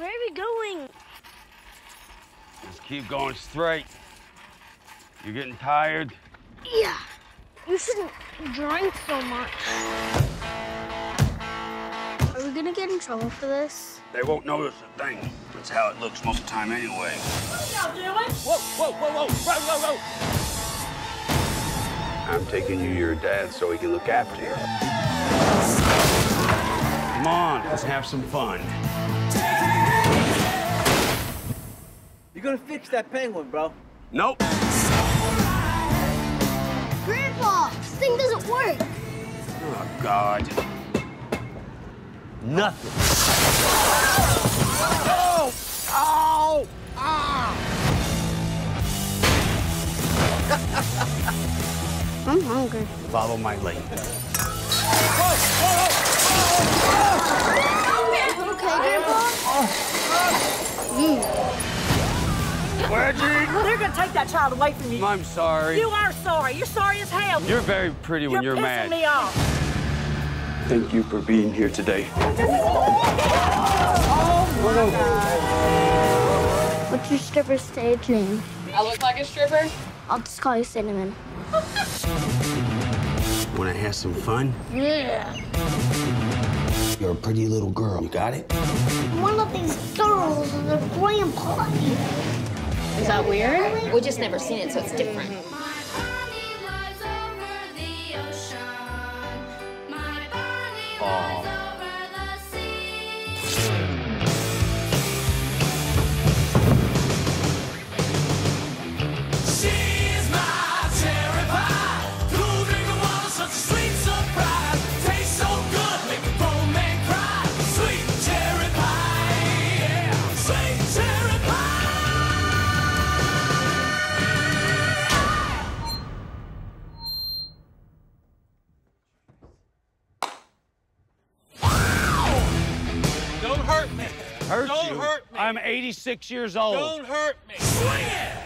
Where are we going? Just keep going straight. You're getting tired? Yeah. You shouldn't drink so much. Are we gonna get in trouble for this? They won't notice a thing. That's how it looks most of the time anyway. What y'all doing? Whoa, whoa, whoa, whoa, whoa, whoa. I'm taking you to your dad so he can look after you. Come on, let's have some fun. You're gonna fix that penguin, bro. Nope. Grandpa, this thing doesn't work. Oh, God. Nothing. Oh! Oh! Ah! I'm hungry. Follow my lead. Okay, Grandpa? Reggie! They're gonna take that child away from you. I'm sorry. You are sorry. You're sorry as hell. You're very pretty when you're pissing mad. me off. Thank you for being here today. What's your stripper stage name? I look like a stripper? I'll just call you Cinnamon. Wanna have some fun? Yeah. You're a pretty little girl. You got it? One of these girls is a grandpa. Is that weird? We just never seen it, so it's different. Don't hurt me. Hurt Don't you? hurt me. I'm 86 years old. Don't hurt me. Swing it!